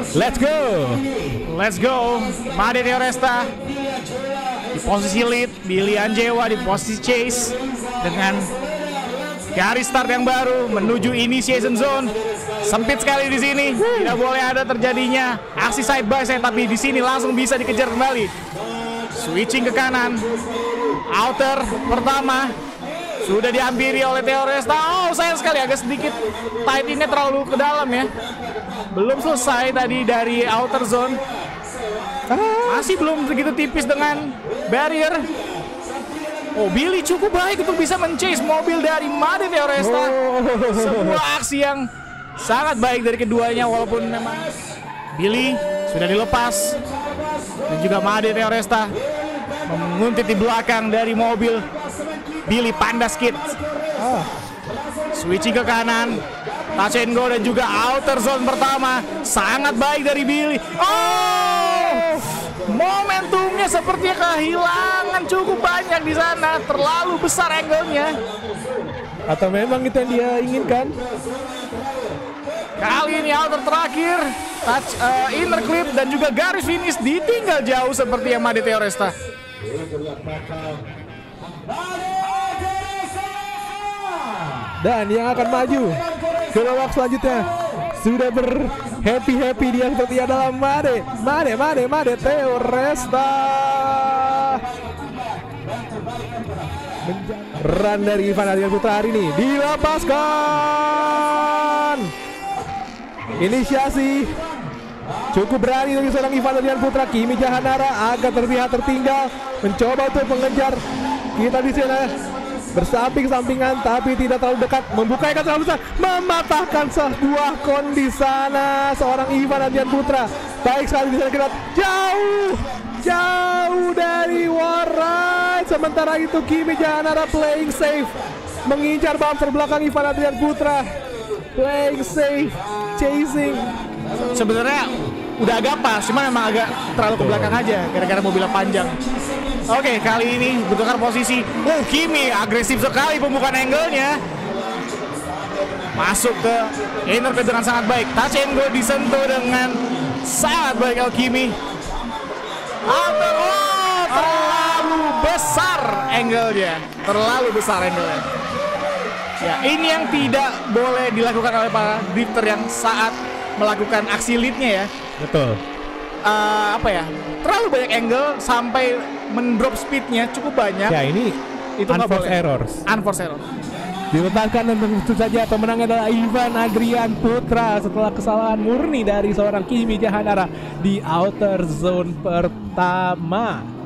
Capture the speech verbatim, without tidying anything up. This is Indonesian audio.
Let's go. Let's go. Made Teoresta di posisi lead, Billy Anjewa di posisi chase dengan garis start yang baru menuju initiation zone. Sempit sekali di sini, tidak boleh ada terjadinya aksi side by side, tapi di sini langsung bisa dikejar kembali. Switching ke kanan, outer pertama sudah dihampiri oleh Teoresta. Oh, sayang sekali agak sedikit tight ini, terlalu ke dalam ya. Belum selesai tadi dari outer zone. Masih belum begitu tipis dengan barrier. Oh, Billy cukup baik untuk bisa men-chase mobil dari Made Teoresta. Sebuah aksi yang sangat baik dari keduanya, walaupun memang Billy sudah dilepas dan juga Made Teoresta menguntit di belakang dari mobil Billy Pandas Kid. Switching ke kanan, touch and go dan juga outer zone pertama sangat baik dari Billy. Oh, momentumnya sepertinya kehilangan cukup banyak di sana, terlalu besar angle-nya. Atau memang itu yang dia inginkan? Kali ini outer terakhir, touch uh, inner clip dan juga garis finish ditinggal jauh seperti yang Made Teoresta. Dan yang akan maju ke babak selanjutnya sudah berhappy-happy dia seperti adalah Made, Made, Made, Made Teoresta. Run dari Ivan Adrian Putra hari ini dilepaskan. Inisiasi cukup berani dari seorang Ivan Adrian Putra. Kimi Jahanara agak terlihat tertinggal, mencoba untuk mengejar kita di sana bersamping-sampingan tapi tidak terlalu dekat, membuka ikan terlalu besar, mematahkan sebuah kon di sana seorang Ivan Adrian Putra. Baik sekali di sana kita jauh jauh dari Warride. Sementara itu Kimi Jahanara playing safe, mengincar bumper belakang Ivan Adrian Putra, playing safe, chasing. Sebenarnya udah agak pas, cuma memang agak terlalu ke belakang aja gara-gara mobilnya panjang. Oke, kali ini bertukar posisi. Oh, Kimi agresif sekali pembukaan angle-nya. Masuk ke inner clip dengan sangat baik. Touch and go disentuh dengan sangat baik oleh Kimi. Outer, oh, terlalu besar angle-nya. Terlalu besar angle-nya. Ya, ini yang tidak boleh dilakukan oleh para drifter yang saat melakukan aksi lead-nya ya. Betul. Uh, apa ya, terlalu banyak angle sampai mendrop speednya cukup banyak. Ya, ini itu nggak boleh. errors. Unforced error. Diletakkan dan tentu saja pemenangnya adalah Ivan Adrian Putra setelah kesalahan murni dari seorang Kimi Jahanara di outer zone pertama.